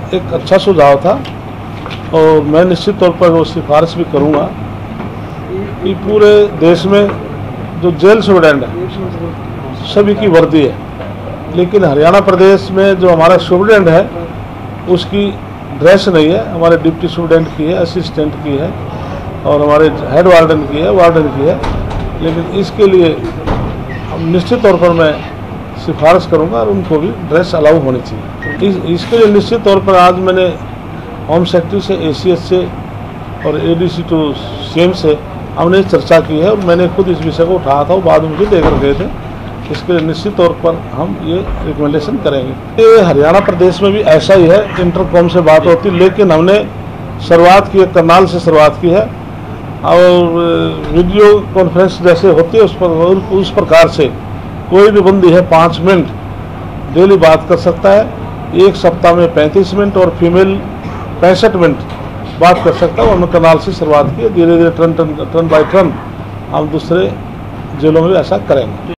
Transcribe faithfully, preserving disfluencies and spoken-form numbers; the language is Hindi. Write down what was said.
एक अच्छा सुझाव था और मैं निश्चित तौर पर वो सिफारिश भी करूँगा कि पूरे देश में जो जेल सुप्रीडेंट है सभी की वर्दी है, लेकिन हरियाणा प्रदेश में जो हमारा सुप्रीडेंट है उसकी ड्रेस नहीं है। हमारे डिप्टी सुप्रीडेंट की है, असिस्टेंट की है और हमारे हेड वार्डन की है, वार्डन की है। लेकिन इसके लिए हम निश्चित तौर पर मैं सिफारिश करूंगा और उनको भी ड्रेस अलाउ होनी चाहिए। इस, इसके लिए निश्चित तौर पर आज मैंने होम सेक्रेटरी से, एसीएस से और एडीसी टू सीएम से हमने चर्चा की है और मैंने खुद इस विषय को उठाया था, वो बाद में मुझे लेकर गए थे। इसके लिए निश्चित तौर पर हम ये रिकमेंडेशन करेंगे। ये हरियाणा प्रदेश में भी ऐसा ही है, इंटरकॉम से बात होती, लेकिन हमने शुरुआत की है, करनाल से शुरुआत की है और वीडियो कॉन्फ्रेंस जैसे होती है उस पर उस प्रकार से कोई भी बंदी है पाँच मिनट डेली बात कर सकता है। एक सप्ताह में पैंतीस मिनट और फीमेल पैंसठ मिनट बात कर सकता है। हमने करनाल से शुरुआत की है, धीरे धीरे turn turn turn by turn हम दूसरे जिलों में भी ऐसा करेंगे।